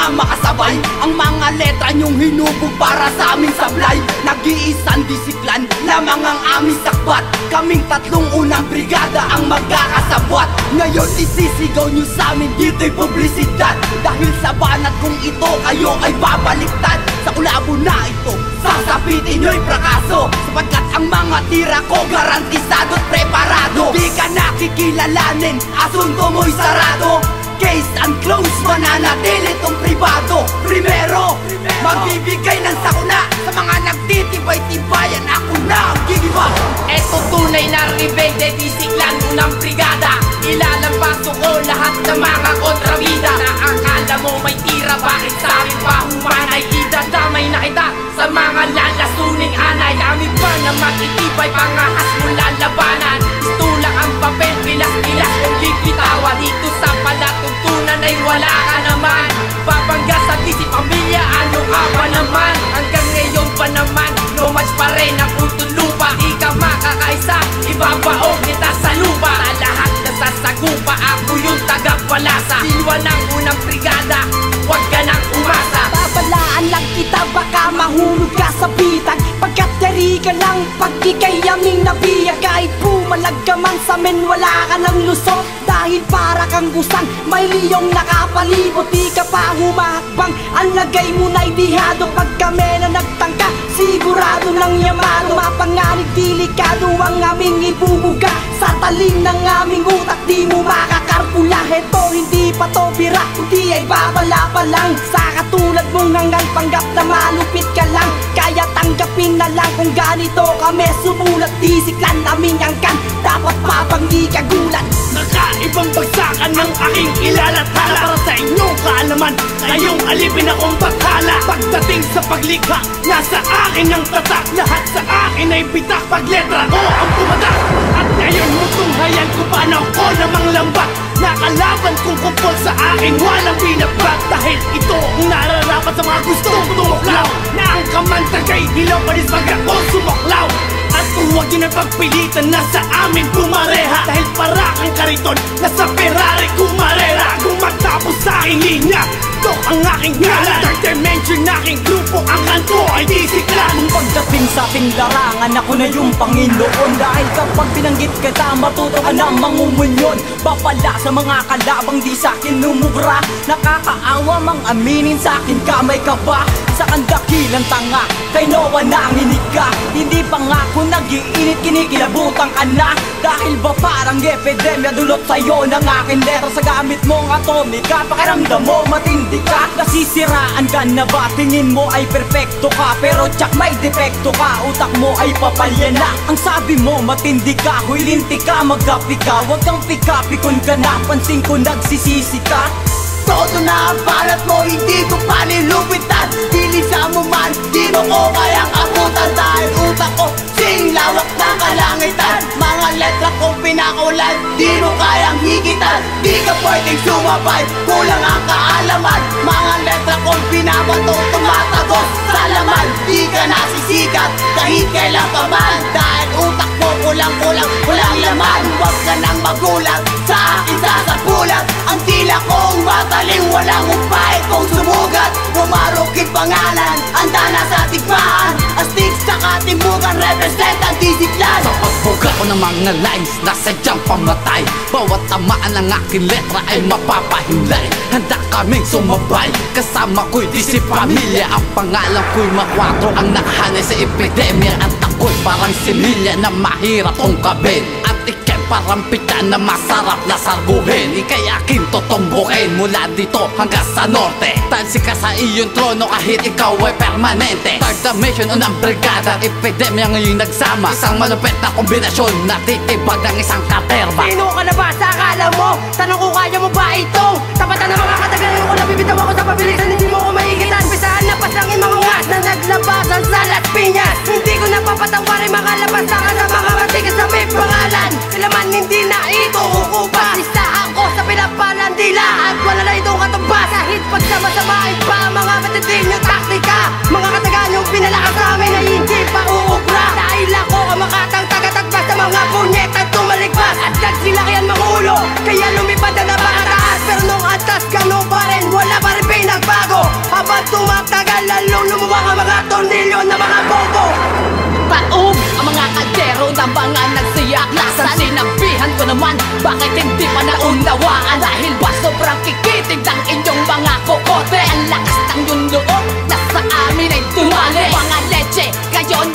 mga makasabay. Ang mga letra nyong hinubog para sa aming sablay. Nag-iisang disiklan lamang ang aming sakbat. Kaming tatlong unang brigada ang magkakasabwat. Ngayon isisigaw nyo sa amin dito'y publisidad. Dahil sa banat kong ito kayo ay babaliktad. Sa kulabo na ito sasapitin nyo'y prakaso, sapagkat ang mga tira ko garantisado't preparado. Di ka nakikilalanin, asunto mo'y sarado. Case unclosed, mananatili tong pribado. Primero, magbibigay ng sakuna sa mga nagtitibay-tibayan. Ako na ang gigiba. Eto tunay na rebelde, disiklan unang brigada. Ilalampaso ko lahat ng mga kontrabida. Naakala mo may tira, bakit sa akin pa humanay? Idadamay na kita sa mga lalasuning anay. Kami pa na matitibay, pangahas mo lalabanan. Gusto lang ang papel, bilas-bilas kong bibitawa. Dito sa palatuntunan ay wala ka naman. Babangga sa disip pamilya, ano ka ba naman? Hanggang ngayon pa naman, no match pa rin ang puntong lupa. Di ka makakaisa, ibabaog kita sa lupa. Sa lahat na sasagupa, ako yung tagapalasa. Silwa ng unang brigada, huwag ka nang umasa. Babalaan lang kita, baka mahulog ka sa bitag. Pagkat yari ka lang, pag ikay aming nabiyag. Kahit pumalag ka man sa men, wala ka ng lusot. Dahil para kang gusang, may liyong nakapalibot. Di ka pa humahakbang, ang lagay mo na'y dihado. Pag kami na nagtangka, sigurado ng yamado. Mapanganib, delikado ang aming ibubuga. Sa talim ng aming utak, di mo makakarpula. Heto, hindi pa to bira, kundi ay babala pa lang. Sa katulad mong hanggang panggap na malupit ka lang. Kaya tanggapin na lang kung ganito kami sumulat. Disiklan naming angkan, dapat mapanggi kagulat. Nakaibang bagsakan ng aking ilalathala. Para sa inyong kaalaman, ngayong alipin akong bathala. Pagdating sa paglikha, nasa akin ang tatak. Lahat sa akin ay bitak, pag letra ko ang pumatak. At ngayon mo tunghayan kung paano ko namang lambat. Nakalaban kong kupol sa akin, walang binabag. Dahil ito ang nararapat sa mga gustong tumuklaw. Na ang kamantagay, hilaw panis pag ako sumaklaw. At huwag yun ang pagpilitan na sa amin pumareha. Dahil para kang kariton, nasa Ferrari kumarera. Kung matapos sa aking linya, ito ang aking ngalan. Third dimension na aking grupo, ang kanto ay disiklan. Kung pagdating sa ating larangan, ako na yung Panginoon. Dahil kapag binanggit kita, matuto ka na mangumulyon. Bapala sa mga kalabang di sa'kin numubra. Nakakaawa mang aminin sa'kin, kamay ka ba? Sa kandakilang tanga, kay Noah nanginig ka. Hindi pa nga ako nag-iinit, kinikilabutan ka na. Dahil ba parang epidemya, dulot sa'yo ng aking letra. Sa gamit mong atomika, pakiramdam mo matindi ka. Nasisiraan ka na ba? Tingin mo ay perfecto ka, pero tsak may depekto ka. Utak mo ay papalya na. Ang sabi mo matindi ka, huy linti ka, mag-api ka. Huwag kang pikapikon ka na, pansin ko nagsisisi ka. Todo na ang balat mo, hindi ko panilupitan. Bilisan mo man, di mo ko kayang abutan. Dahil utak ko, sing lawak ng kalangitan. Mga letra kong pinakulan, di mo kayang higitan. Di ka pwedeng sumabay, kulang ang kaalaman. Mga letra kong pinabato, tumatagos sa laman. Di ka nasisikat, kahit kailan ka man. Dahil utak mo kulang-kulang, walang laman. Huwag ka nang magulat, sa akin sasapulat. Ang tila kong mataling, walang upay kong sumugat. Pumarukit pangalan, anda na sa tigmaan. Astig sa katimugan, represent ang disiklan. Sa pagbuga ko ng mga lines na sadyang pamatay, bawat tamaan ng aking letra ay mapapahimlay. Handa kaming sumabay, kasama ko'y di si pamilya. Ang pangalan ko'y makwatro, ang nakahanay sa epidemya. At ako'y parang similya na mahirap kong kabin. At ikay parang pita na masarap na sarguhin. Ikay aking tutumbukin mula dito hanggang sa norte. Tansi ka sa iyong trono kahit ikaw ay permanente. Third dimension unang brigada, epidemya ngayon nagsama. Isang malupit na kombinasyon na titibag ng isang katerba. Sino ka na ba sa akala mo? Tanong ko, kaya mo ba ito? Tapatan na mga katagalan ko, nabibitaw ako sa pabilisan. Hindi mo ko maigitan, pisahan na pasangin mga ngas na naglabasan sa Las Piñas. Hindi ko napapatawarin mga labasakan sa mga matigas na may pangalan. Sila man hindi na ito kukupas. Isa ako sa pinapalan dila at wala na itong katumbas. Kahit pagsama-samain pa mga matitid niyong taktika. Mga katagaan yung pinalakas sa amin ay hindi pa uubra. Dahil ako ang makatang tagatagpas sa mga punyetang tumaligpas. At nagsilakihan mga ulo, kaya lumipad na napakataas. Pero nung atas ganun pa rin, wala pa rin pinagbago.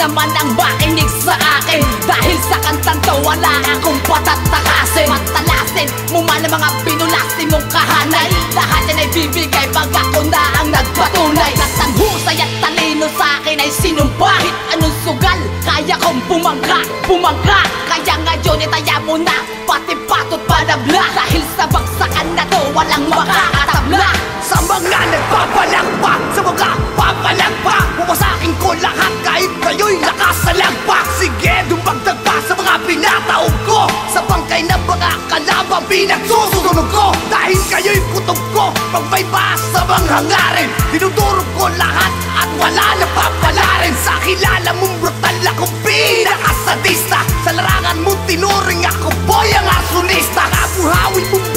naman ang makinig sa akin, dahil sa kantang to wala akong patatakasin. Patalasin mo man ang mga binulasi mong kahanay, lahat yan ay bibigay pag ako na ang nagpatunay. Kantang husay at talino sa akin ay sinumbahit, anong sugal kaya kong bumangga. Kaya ngayon itaya mo na pati patot panabla, dahil sa bagsakan na to walang makakatabla. Sa mga nagpapalakpak, sa mga papalakpak, pumasakin ko lahat kahit kayo'y nakasalagpak. Sige, dumagdag pa sa mga pinataog ko, sa bangkay ng mga kalabang pinagsusunog ko. Dahil kayo'y kutob ko, pag may basa mang hangarin, dinudurog ko lahat at wala na papalarin. Sa kilala mong brutal akong pinakasadista, sa larangan mong tinuring ako boy ang arsonista. Kabuhawin mong